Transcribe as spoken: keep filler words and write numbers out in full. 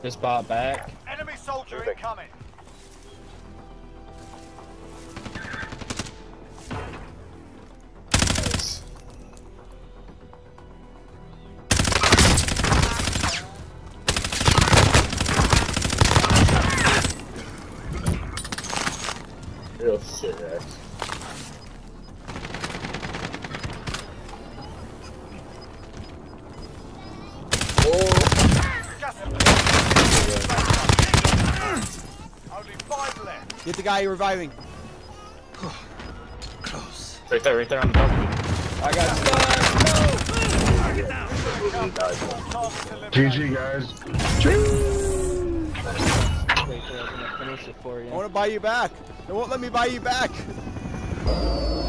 Just bought back. Enemy soldier Moving. incoming. Nice. Real shit, Rex. Gas Only five left. Get the guy you're reviving. Close. Right there, right there on the balcony. I got stunned. G G, guys. Wait till I'm gonna finish it for you. I want to buy you back. They won't let me buy you back.